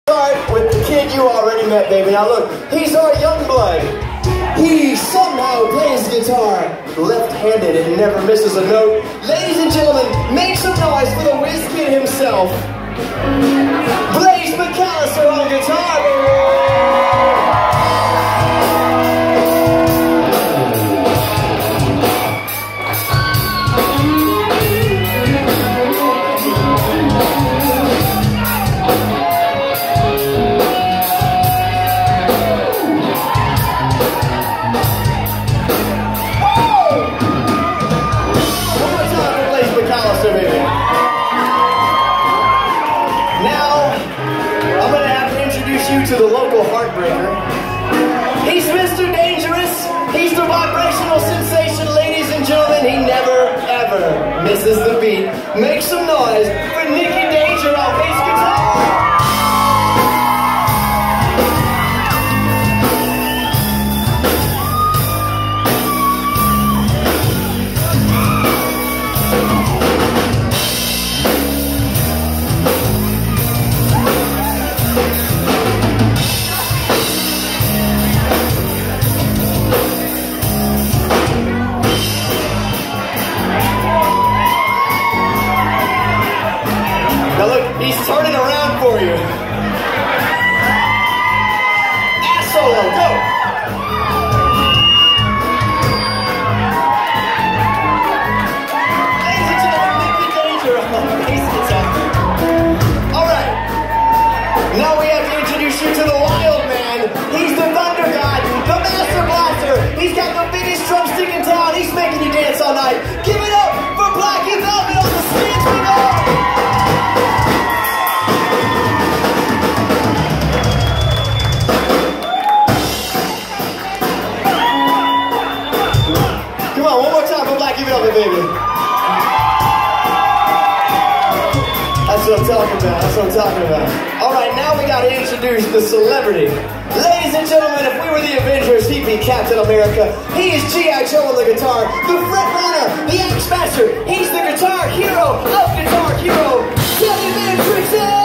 Start with the kid you already met, baby. Now look, he's our young blood. He somehow plays guitar left-handed and never misses a note. Ladies and gentlemen, make some noise for the whiz kid himself, Blaze McAllister on guitar, baby. To the local heartbreaker. He's Mr. Dangerous. He's the vibrational sensation, ladies and gentlemen. He never, ever misses the beat. Make some noise for Nicky Danger on bass guitar. He's turning around for you. Ass solo, go! Ladies and gentlemen, Nicky Danger on bass guitar. Alright, now we have to introduce you to the wild man. He's the thunder god, the master blaster. He's got the biggest drumstick in town. He's making you dance all night. Give it up for Blackie Velvet on the stage, we go! Baby. That's what I'm talking about. That's what I'm talking about. Alright, now we gotta introduce the celebrity. Ladies and gentlemen, if we were the Avengers, he'd be Captain America. He is G.I. Joe on the guitar, the front runner, the Axe Master. He's the guitar hero of Guitar Hero, Teddy Van Trixie!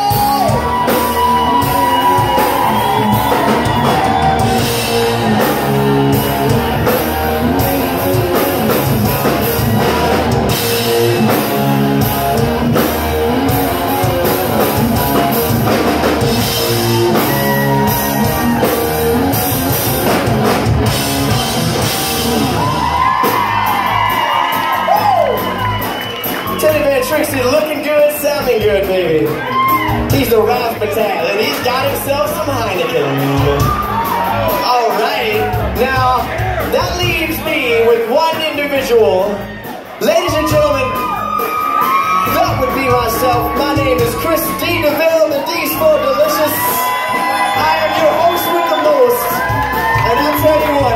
Trixie looking good, sounding good, baby. He's the Ralph Batal, and he's got himself some Heineken. Alright, now that leaves me with one individual. Ladies and gentlemen, that would be myself. My name is Chris D. DeVille, the D's for Delicious. I am your host with the most, and I'll tell you what,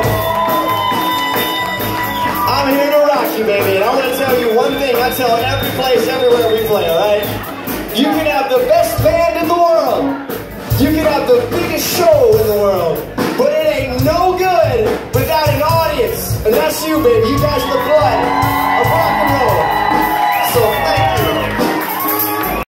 I'm here to rock you, baby, and I'm going to tell you one thing I tell every place, everywhere we play, alright? You can have the best band in the world. You can have the biggest show in the world. But it ain't no good without an audience. And that's you, baby. You guys are the blood of